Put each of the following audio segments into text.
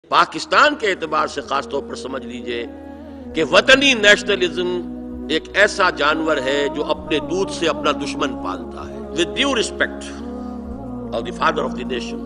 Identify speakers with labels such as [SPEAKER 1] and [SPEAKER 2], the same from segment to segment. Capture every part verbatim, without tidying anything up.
[SPEAKER 1] پاکستان کے اعتبار سے خاص طور پر سمجھ لیجئے کہ وطنی نیشنلزم ایک ایسا جانور ہے جو اپنے دودھ سے اپنا دشمن پالتا ہے. With due respect of the father of the nation,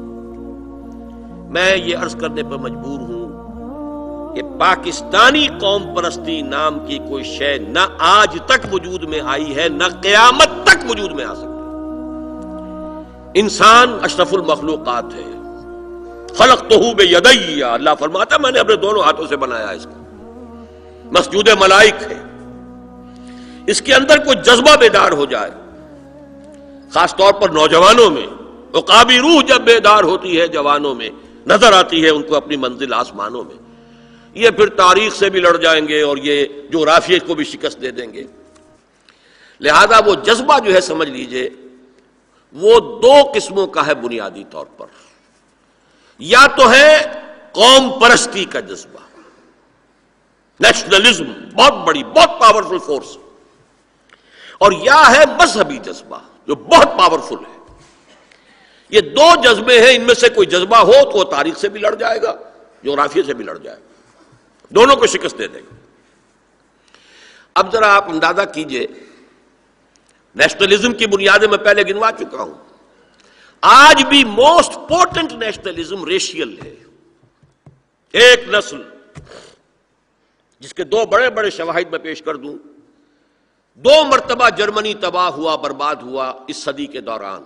[SPEAKER 1] میں یہ عرض کرنے پر مجبور ہوں کہ پاکستانی قوم پرستی نام کی کوئی شے نہ آج تک وجود میں آئی ہے نہ قیامت تک وجود میں آ سکتی. انسان اشرف المخلوقات ہے. خلقتہ بیدی، اللہ فرماتا میں نے اپنے دونوں ہاتھوں سے بنایا اس کو. مسجود ملائک ہے. اس کے اندر کوئی جذبہ بیدار ہو جائے، خاص طور پر نوجوانوں میں، عقابی روح جب بیدار ہوتی ہے جوانوں میں، نظر آتی ہے ان کو اپنی منزل آسمانوں میں، یہ پھر تاریخ سے بھی لڑ جائیں گے اور یہ جغرافیے کو بھی شکست دے دیں گے. لہذا وہ جذبہ جو ہے سمجھ لیجئے وہ دو قسموں کا ہے بنیادی طور پر. یا تو ہے قوم پرستی کا جذبہ، نیشنلزم، بہت بڑی بہت پاورفل فورس، اور یا ہے مذہبی جذبہ جو بہت پاورفل ہے. یہ دو جذبے ہیں، ان میں سے کوئی جذبہ ہو تو وہ تاریخ سے بھی لڑ جائے گا، جغرافیے سے بھی لڑ جائے گا، دونوں کو شکست دے دے گا. اب ذرا آپ اندازہ کیجئے، نیشنلزم کی بنیادیں میں پہلے گنوا چکا ہوں. آج بھی موسٹ پورٹنٹ نیشنلزم ریشیل ہے. ایک نسل جس کے دو بڑے بڑے شواہد میں پیش کر دوں. دو مرتبہ جرمنی تباہ ہوا، برباد ہوا اس صدی کے دوران.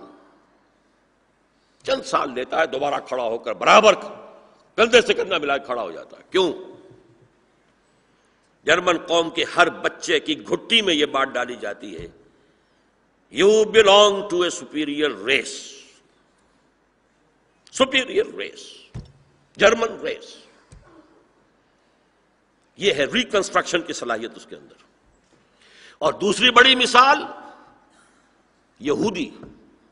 [SPEAKER 1] چند سال لیتا ہے دوبارہ کھڑا ہو کر برابر کندھے سے کندھا ملا کھڑا ہو جاتا ہے. کیوں؟ جرمن قوم کے ہر بچے کی گھٹی میں یہ بات ڈالی جاتی ہے، you belong to a superior race. superior race، German race. یہ ہے ریکنسٹرکشن کی صلاحیت اس کے اندر. اور دوسری بڑی مثال یہودی.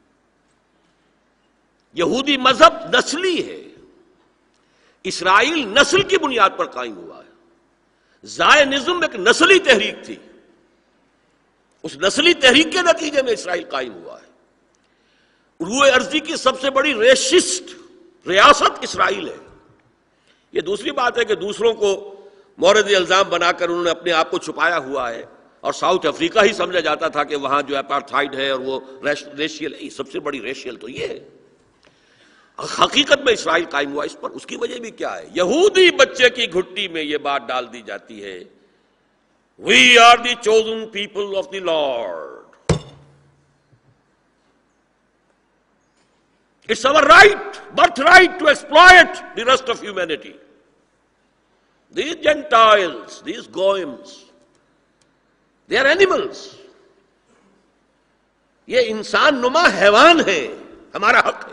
[SPEAKER 1] یہودی مذہب نسلی ہے. اسرائیل نسل کی بنیاد پر قائم ہوا ہے. زائنزم ایک نسلی تحریک تھی، اس نسلی تحریک کے نتیجے میں اسرائیل قائم ہوا ہے. روئے ارضی کی سب سے بڑی ریشسٹ ریاست اسرائیل ہے. یہ دوسری بات ہے کہ دوسروں کو مورد الزام بنا کر انہوں نے اپنے آپ کو چھپایا ہوا ہے، اور ساؤتھ افریقہ ہی سمجھا جاتا تھا کہ وہاں جو اپارتھائیڈ ہے اور وہ ریشیل ہے. سب سے بڑی ریشیل تو یہ ہے. حقیقت میں اسرائیل قائم ہوا اس پر. اس کی وجہ بھی کیا ہے؟ یہودی بچے کی گھٹی میں یہ بات ڈال دی جاتی ہے، We are the chosen people of the Lord. It's our right, birthright to exploit the rest of humanity. These Gentiles, these Goyim, they are animals. یہ انسان نما حیوان ہے، ہمارا حق ہے.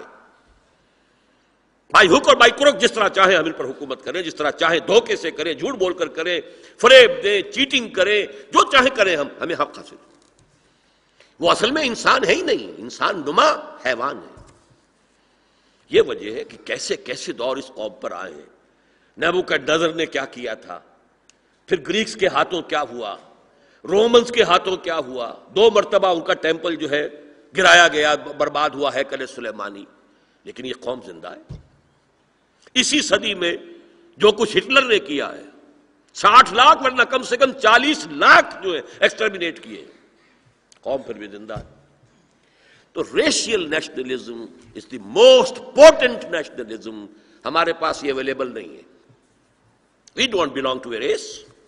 [SPEAKER 1] بائی ہک اور بائی کروک جس طرح چاہے ہم ان پر حکومت کریں، جس طرح چاہے دھوکے سے کریں، جھوٹ بول کر کریں، فریب دیں، چیٹنگ کریں، جو چاہے کریں، ہم ہمیں حق حاصل. وہ اصل میں انسان ہے ہی نہیں، انسان نما حیوان ہے. یہ وجہ ہے کہ کیسے کیسے دور اس قوم پر آئے ہیں. نیبوکڈنیزر نے کیا کیا تھا، پھر گریکس کے ہاتھوں کیا ہوا، رومنز کے ہاتھوں کیا ہوا. دو مرتبہ ان کا ٹیمپل جو ہے گرایا گیا، برباد ہوا ہیکل سلیمانی. لیکن یہ قوم زندہ ہے. اسی صدی میں جو کچھ ہٹلر نے کیا ہے، ساٹھ لاکھ ورنہ کم سے کم چالیس لاکھ جو ہے ایکسٹرمینیٹ کیے، قوم پھر بھی زندہ ہے. تو racial nationalism is the most important nationalism. ہمارے پاس یہ اویلیبل نہیں ہے. We don't belong to a race.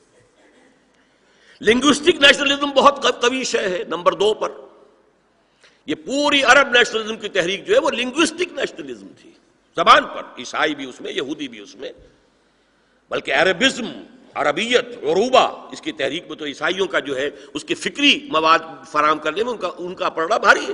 [SPEAKER 1] Linguistic nationalism بہت قوی شے ہے نمبر دو پر. یہ پوری عرب نیشنلزم کی تحریک جو ہے وہ لنگوسٹک نیشنلزم تھی، زبان پر. عیسائی بھی اس میں، یہودی بھی اس میں، بلکہ عربزم، عربیت، عروبہ، اس کی تحریک میں تو عیسائیوں کا جو ہے اس کے فکری مواد فراہم کرنے میں ان کا ان کا پڑنا بھاری ہے.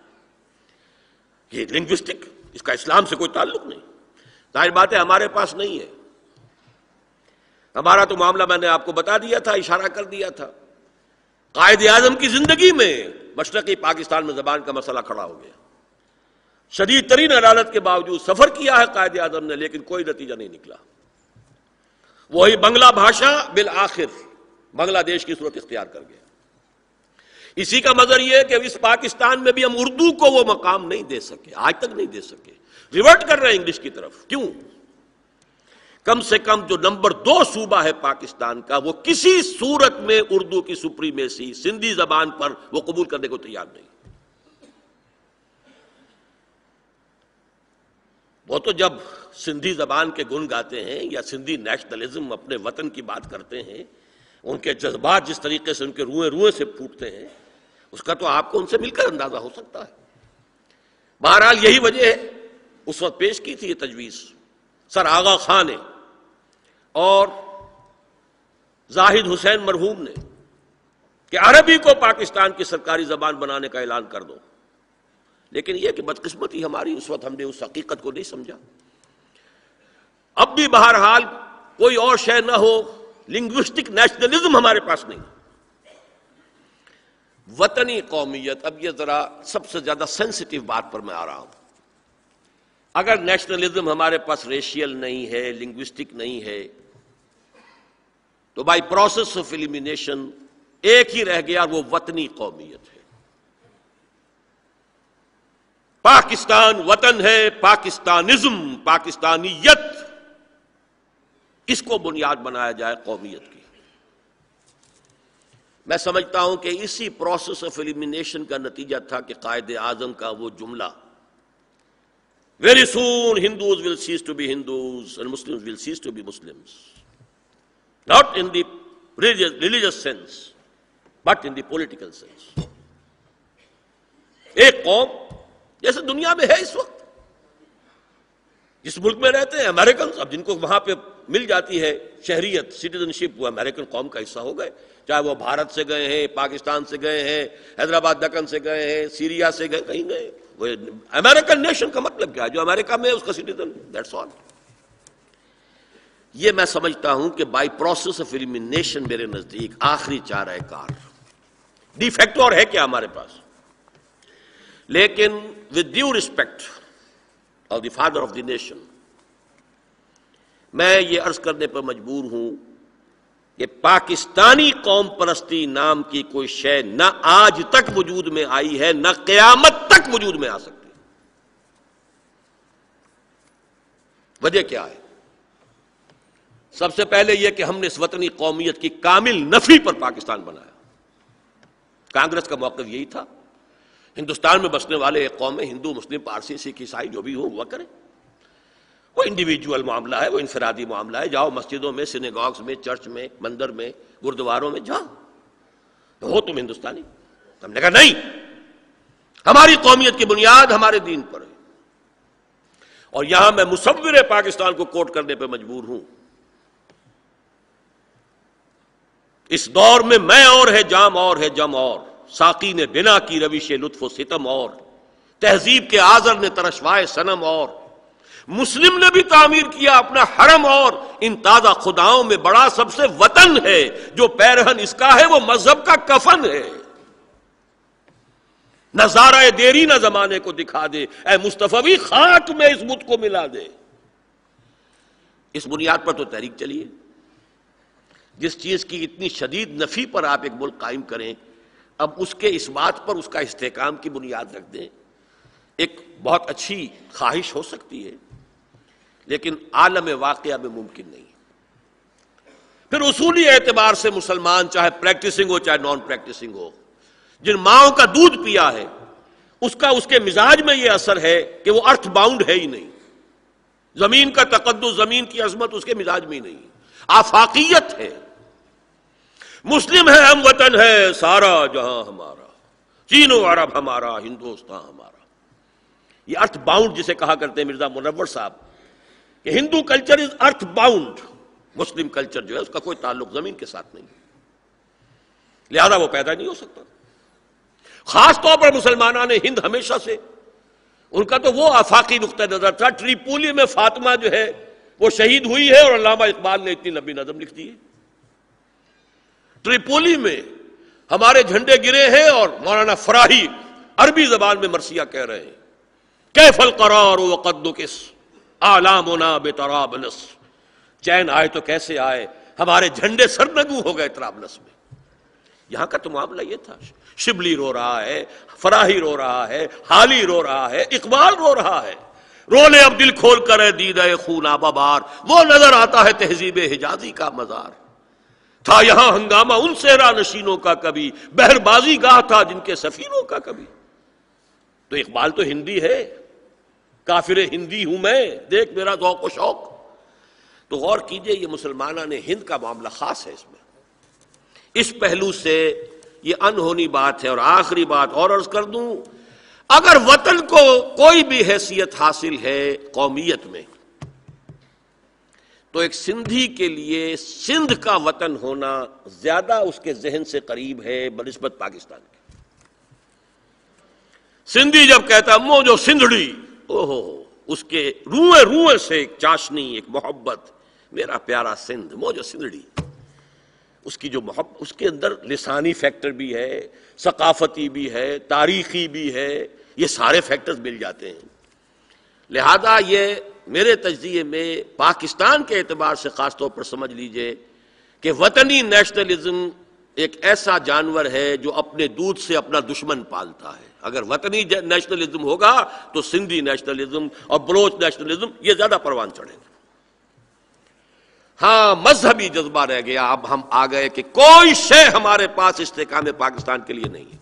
[SPEAKER 1] یہ لنگوسٹک، اس کا اسلام سے کوئی تعلق نہیں. ظاہر بات ہے ہمارے پاس نہیں ہے. ہمارا تو معاملہ میں نے آپ کو بتا دیا تھا، اشارہ کر دیا تھا. قائد اعظم کی زندگی میں مشرقی پاکستان میں زبان کا مسئلہ کھڑا ہو گیا. شدید ترین عدالت کے باوجود سفر کیا ہے قائد اعظم نے، لیکن کوئی نتیجہ نہیں نکلا. وہی بنگلہ بھاشا بالآخر بنگلہ دیش کی صورت اختیار کر گیا. اسی کا مظہر یہ ہے کہ اس پاکستان میں بھی ہم اردو کو وہ مقام نہیں دے سکے، آج تک نہیں دے سکے. ریورٹ کر رہے ہیں انگلش کی طرف. کیوں؟ کم سے کم جو نمبر دو صوبہ ہے پاکستان کا، وہ کسی صورت میں اردو کی سپریمیسی سندھی زبان پر وہ قبول کرنے کو تیار نہیں۔ وہ تو جب سندھی زبان کے گن گاتے ہیں یا سندھی نیشنلزم اپنے وطن کی بات کرتے ہیں، ان کے جذبات جس طریقے سے ان کے روئیں روئیں سے پھوٹتے ہیں، اس کا تو آپ کو ان سے مل کر اندازہ ہو سکتا ہے۔ بہرحال یہی وجہ ہے، اس وقت پیش کی تھی یہ تجویز سر آغا خان نے اور زاہد حسین مرحوم نے کہ عربی کو پاکستان کی سرکاری زبان بنانے کا اعلان کر دو، لیکن یہ کہ بدقسمتی ہماری، اس وقت ہم نے اس حقیقت کو نہیں سمجھا۔ اب بھی بہرحال کوئی اور شے نہ ہو، لنگوسٹک نیشنلزم ہمارے پاس نہیں، وطنی قومیت۔ اب یہ ذرا سب سے زیادہ سینسٹیو بات پر میں آ رہا ہوں۔ اگر نیشنلزم ہمارے پاس ریشیل نہیں ہے، لنگوسٹک نہیں ہے، تو بائی پروسیس آف ایلیمینیشن ایک ہی رہ گیا، وہ وطنی قومیت ہے۔ پاکستان وطن ہے، پاکستانزم، پاکستانیت، اس کو بنیاد بنایا جائے قومیت کی۔ میں سمجھتا ہوں کہ اسی پروسیس آف ایلیمینیشن کا نتیجہ تھا کہ قائد اعظم کا وہ جملہ Very soon Hindus will cease to be Hindus and Muslims will cease to be Muslims. Not in the religious, religious sense, but in the political sense. ایک قوم جیسے دنیا میں ہے اس وقت، جس ملک میں رہتے ہیں امریکنز، اب جن کو وہاں پہ مل جاتی ہے شہریت، سٹیزن شپ، وہ امریکن قوم کا حصہ ہو گئے، چاہے وہ بھارت سے گئے ہیں، پاکستان سے گئے ہیں، حیدرآباد دکن سے گئے ہیں، سیریا سے گئے، کہیں گئے۔ وہ امریکن نیشن کا مطلب کیا ہے؟ جو امریکہ میں ہے اس کا سٹیزن، دیٹس آل۔ یہ میں سمجھتا ہوں کہ بائی پروسیس آف ایلیمینیشن میرے نزدیک آخری چارہ کار، ڈی فیکٹو اور ہے کیا ہمارے پاس، لیکن with due respect of the father of the nation, میں یہ عرض کرنے پر مجبور ہوں کہ پاکستانی قوم پرستی نام کی کوئی شے نہ آج تک وجود میں آئی ہے، نہ قیامت تک وجود میں آ سکتی۔ وجہ کیا ہے؟ سب سے پہلے یہ کہ ہم نے اس وطنی قومیت کی کامل نفی پر پاکستان بنایا۔ کانگریس کا موقف یہی تھا، ہندوستان میں بسنے والے ایک قوم ہے، ہندو، مسلم، پارسی، سکھ، عیسائی جو بھی ہو ہوا کرے، وہ انڈیویجول معاملہ ہے، وہ انفرادی معاملہ ہے، جاؤ مسجدوں میں، سینیگاگز میں، چرچ میں، مندر میں، گردواروں میں جاؤ، تو ہو تم ہندوستانی۔ ہم نے کہا نہیں، ہماری قومیت کی بنیاد ہمارے دین پر ہے۔ اور یہاں میں مصور پاکستان کو کوٹ کرنے پہ مجبور ہوں، اس دور میں میں اور ہے، جام اور ہے، جم اور، ساقی نے بنا کی روش لطف و ستم اور، تہذیب کے آزر نے ترشوائے صنم اور، مسلم نے بھی تعمیر کیا اپنا حرم اور، ان تازہ خداؤں میں بڑا سب سے وطن ہے، جو پیرہن اس کا ہے وہ مذہب کا کفن ہے۔ نظارہ دیری نہ زمانے کو دکھا دے، اے مصطفی خاک میں اس بت کو ملا دے۔ اس بنیاد پر تو تحریک چلیے، جس چیز کی اتنی شدید نفی پر آپ ایک ملک قائم کریں، اب اس کے اس بات پر اس کا استحکام کی بنیاد رکھ دیں۔ ایک بہت اچھی خواہش ہو سکتی ہے، لیکن عالم واقعہ میں ممکن نہیں۔ پھر اصولی اعتبار سے مسلمان چاہے پریکٹسنگ ہو چاہے نان پریکٹسنگ ہو، جن ماؤں کا دودھ پیا ہے، اس کا اس کے مزاج میں یہ اثر ہے کہ وہ ارتھ باؤنڈ ہے ہی نہیں۔ زمین کا تقدس، زمین کی عظمت اس کے مزاج میں ہی نہیں، آفاقیت ہے۔ مسلم ہے، ہم وطن ہے، سارا جہاں ہمارا، چین و عرب ہمارا، ہندوستان ہمارا۔ یہ ارتھ باؤنڈ جسے کہا کرتے ہیں مرزا منور صاحب کہ Hindu culture is earth bound, Muslim culture جو ہے اس کا کوئی تعلق زمین کے ساتھ نہیں، لہذا وہ پیدا نہیں ہو سکتا۔ خاص طور پر مسلمانان ہند ہمیشہ سے ان کا تو وہ آفاقی نقطہ نظر تھا۔ ٹریپولی میں فاطمہ جو ہے وہ شہید ہوئی ہے اور علامہ اقبال نے اتنی لمبی نظم لکھ دی ہے۔ ٹریپولی میں ہمارے جھنڈے گرے ہیں اور مولانا فراہی عربی زبان میں مرثیہ کہہ رہے ہیں، کیف القرار وقد نکس آلامنا بطرابلس، چین آئے تو کیسے آئے، ہمارے جھنڈے سرنگو ہو گئے طرابلس میں۔ یہاں کا تو معاملہ یہ تھا، شبلی رو رہا ہے، فراہی رو رہا ہے، حالی رو رہا ہے، اقبال رو رہا ہے، رولے اب دل کھول کر ہے دیدہ خون آبا بار، وہ نظر آتا ہے تہذیب حجازی کا مزار۔ تھا یہاں ہنگامہ ان صحرا نشینوں کا کبھی، بہر بازی گاہ تھا جن کے سفینوں کا کبھی۔ تو اقبال تو ہندی ہے، کافر ہندی ہوں میں، دیکھ میرا ذوق و شوق۔ تو غور کیجئے، یہ مسلمانان ہند کا معاملہ خاص ہے۔ اس میں اس پہلو سے یہ انہونی بات ہے۔ اور آخری بات اور عرض کر دوں، اگر وطن کو کوئی بھی حیثیت حاصل ہے قومیت میں، تو ایک سندھی کے لیے سندھ کا وطن ہونا زیادہ اس کے ذہن سے قریب ہے بنسبت پاکستان کے۔ سندھی جب کہتا مو جو سندھڑی، اوہو، اس کے روئے روئے سے ایک چاشنی، ایک محبت، میرا پیارا سندھ، مو جو سندھڑی، اس کی جو محبت، اس کے اندر لسانی فیکٹر بھی ہے، ثقافتی بھی ہے، تاریخی بھی ہے، یہ سارے فیکٹرز مل جاتے ہیں۔ لہذا یہ میرے تجزیے میں پاکستان کے اعتبار سے خاص طور پر سمجھ لیجئے کہ وطنی نیشنلزم ایک ایسا جانور ہے جو اپنے دودھ سے اپنا دشمن پالتا ہے۔ اگر وطنی نیشنلزم ہوگا تو سندھی نیشنلزم اور بلوچ نیشنلزم یہ زیادہ پروان چڑھے گا۔ ہاں، مذہبی جذبہ رہ گیا، اب ہم آ گئے کہ کوئی شے ہمارے پاس استحکام پاکستان کے لیے نہیں ہے۔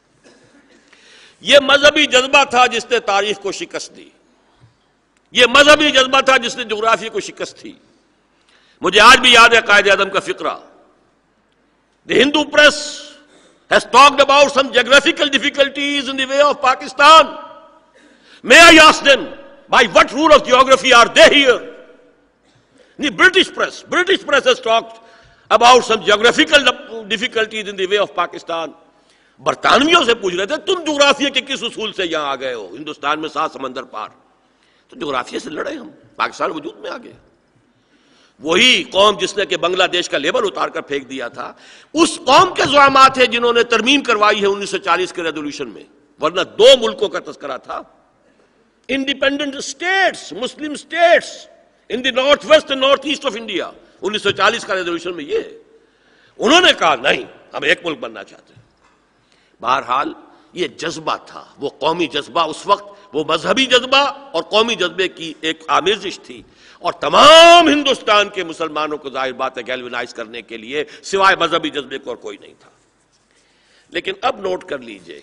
[SPEAKER 1] یہ مذہبی جذبہ تھا جس نے تاریخ کو شکست دی، یہ مذہبی جذبہ تھا جس نے جغرافیہ کو شکست دی۔ مجھے آج بھی یاد ہے قائد اعظم کا فقرہ، The Hindu press has talked about some geographical difficulties in the way of Pakistan. May I ask them, by what rule of geography are they here? The British press, British press has talked about some geographical difficulties in the way of Pakistan. برطانویوں سے پوچھ رہے تھے تم جغرافیہ کے کس اصول سے یہاں آ گئے ہو، ہندوستان میں سات سمندر پار؟ تو جغرافیہ سے لڑے ہم، پاکستان وجود میں آ گئے۔ وہی قوم جس نے کہ بنگلہ دیش کا لیبل اتار کر پھینک دیا تھا، اس قوم کے زعامات ہیں جنہوں نے ترمیم کروائی ہے انیس سو چالیس کے ریزولوشن میں، ورنہ دو ملکوں کا تذکرہ تھا، independent states, Muslim states in the north west and north east of India, انیس سو چالیس کا ریزولوشن میں یہ ہے۔ انہوں نے کہا نہیں، ہم ایک ملک بننا چاہتے ہیں۔ بہرحال یہ جذبہ تھا، وہ قومی جذبہ اس وقت، وہ مذہبی جذبہ اور قومی جذبے کی ایک آمیزش تھی، اور تمام ہندوستان کے مسلمانوں کو ظاہر بات ہے گیلونائز کرنے کے لیے سوائے مذہبی جذبے کو اور کوئی نہیں تھا۔ لیکن اب نوٹ کر لیجئے،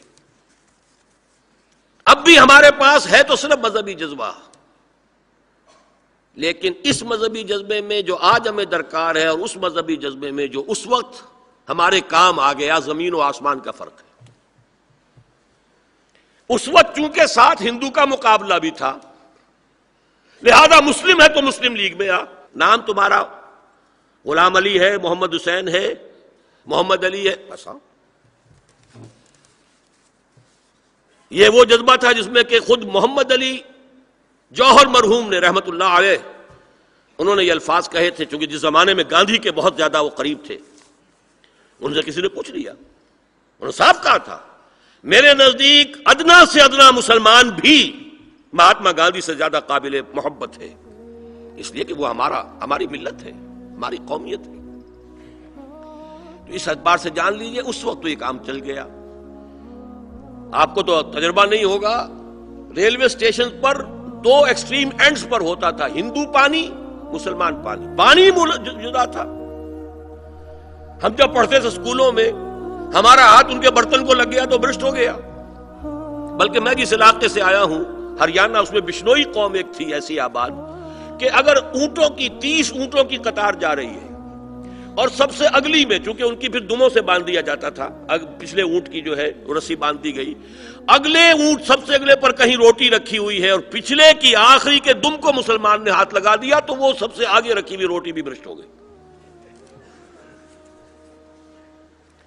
[SPEAKER 1] اب بھی ہمارے پاس ہے تو صرف مذہبی جذبہ، لیکن اس مذہبی جذبے میں جو آج ہمیں درکار ہے اور اس مذہبی جذبے میں جو اس وقت ہمارے کام آ گیا، زمین و آسمان کا فرق ہے۔ اس وقت چونکہ ساتھ ہندو کا مقابلہ بھی تھا، لہذا مسلم ہے تو مسلم لیگ میں آ، نام تمہارا غلام علی ہے، محمد حسین ہے، محمد علی ہے، بس آؤ۔ یہ وہ جذبہ تھا جس میں کہ خود محمد علی جوہر مرحوم نے رحمت اللہ علیہ، انہوں نے یہ الفاظ کہے تھے، چونکہ جس زمانے میں گاندھی کے بہت زیادہ وہ قریب تھے، ان سے کسی نے پوچھ لیا، انہوں نے صاف کہا تھا میرے نزدیک ادنا سے ادنا مسلمان بھی مہاتما گاندھی سے زیادہ قابل محبت ہے، اس لیے کہ وہ ہمارا ہماری ملت ہے، ہماری قومیت ہے۔ تو اس اعتبار سے جان لیجئے اس وقت تو یہ کام چل گیا۔ آپ کو تو تجربہ نہیں ہوگا، ریلوے اسٹیشن پر دو ایکسٹریم اینڈز پر ہوتا تھا، ہندو پانی، مسلمان پانی، پانی جدا تھا۔ ہم جب پڑھتے تھے اسکولوں میں، ہمارا ہاتھ ان کے برتن کو لگ گیا تو برسٹ ہو گیا۔ بلکہ میں جس علاقے سے آیا ہوں ہریانہ، اس میں بشنوئی قوم ایک تھی ایسی آباد کہ اگر اونٹوں کی تیس اونٹوں کی قطار جا رہی ہے اور سب سے اگلی میں، چونکہ ان کی پھر دموں سے باندھ دیا جاتا تھا، پچھلے اونٹ کی جو ہے رسی باندھ دی گئی، اگلے اونٹ سب سے اگلے پر کہیں روٹی رکھی ہوئی ہے اور پچھلے کی آخری کے دم کو مسلمان نے ہاتھ لگا دیا تو وہ سب سے آگے رکھی ہوئی روٹی بھی برسٹ ہو گئی۔